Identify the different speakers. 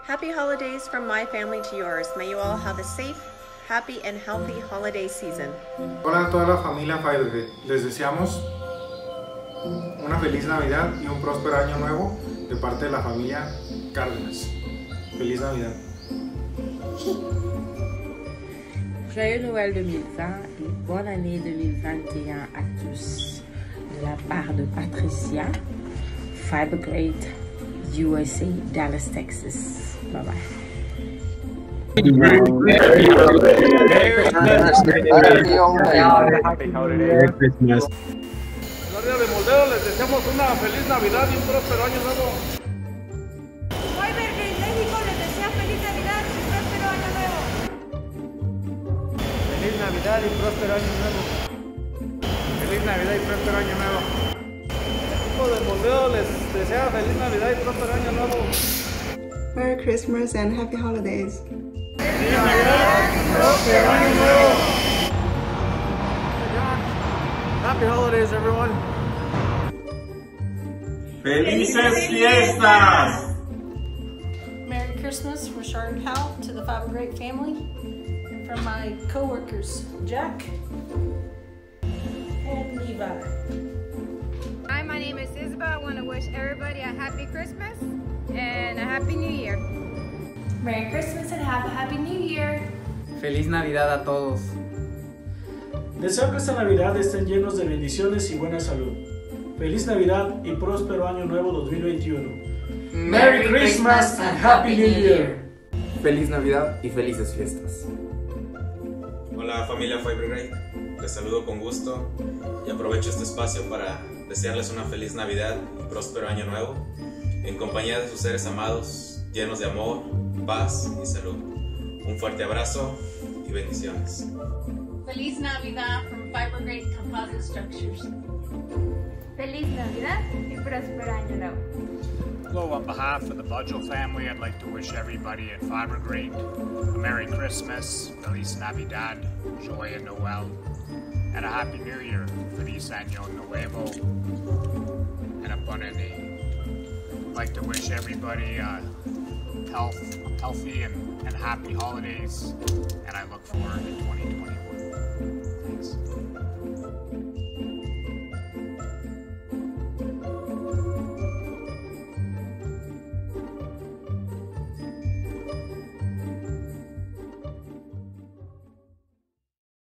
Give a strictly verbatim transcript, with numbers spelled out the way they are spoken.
Speaker 1: Happy holidays from my family to yours. May you all have a safe, happy and healthy holiday season.
Speaker 2: Hola a toda la familia Fibergate. Les deseamos una feliz Navidad y un próspero año nuevo de parte de la familia Cárdenas. Feliz Navidad.
Speaker 3: Joyeux Noël deux mille vingt et bonne année deux mille vingt et un à tous. De la part de Patricia, Fibergate, U S A, Dallas, Texas. Bye bye.
Speaker 4: Merry Christmas.
Speaker 5: El área de Moldeo les deseamos una feliz Navidad y un próspero año nuevo.
Speaker 6: Fibergate México les desea feliz Navidad y un próspero año nuevo.
Speaker 5: Feliz Navidad y próspero año nuevo. Feliz Navidad y próspero año nuevo. El equipo de Moldeo les desea feliz Navidad y próspero año nuevo.
Speaker 7: Merry Christmas and happy holidays.
Speaker 5: Feliz Navidad y próspero año nuevo. Happy holidays, everyone.
Speaker 8: ¡Felices fiestas!
Speaker 9: Merry Christmas from Sharon Powell to the Fibergate family, and from my co-workers, Jack and Levi.
Speaker 10: Hi, my name is Isabel. I want to wish everybody a happy Christmas and a happy New Year.
Speaker 9: Merry Christmas and have a happy New Year.
Speaker 11: Feliz Navidad a todos.
Speaker 12: Deseo que esta Navidad estén llenos de bendiciones y buena salud. Feliz Navidad y próspero año nuevo dos mil veintiuno.
Speaker 11: Merry Christmas and Happy New Year.
Speaker 13: Feliz Navidad y felices fiestas.
Speaker 14: Hola familia Fibergate, les saludo con gusto y aprovecho este espacio para desearles una feliz Navidad y próspero año nuevo en compañía de sus seres amados, llenos de amor, paz y salud. Un fuerte abrazo y bendiciones.
Speaker 15: Feliz Navidad from Fibergate Composite Structures.
Speaker 10: Feliz Navidad y próspero año nuevo.
Speaker 16: Hello, on behalf of the Budgel family, I'd like to wish everybody at Fibergate a Merry Christmas, Feliz Navidad, Joyeux Noel, and a Happy New Year, Feliz Año Nuevo, and a Bonne Année. I'd like to wish everybody uh, health, healthy and, and happy holidays, and I look forward to twenty twenty-one.